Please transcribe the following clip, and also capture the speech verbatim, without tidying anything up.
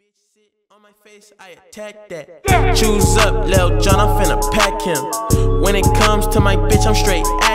Sit on my face, I attack that. Choose up, Lil Jon, I'm finna pack him. When it comes to my bitch, I'm straight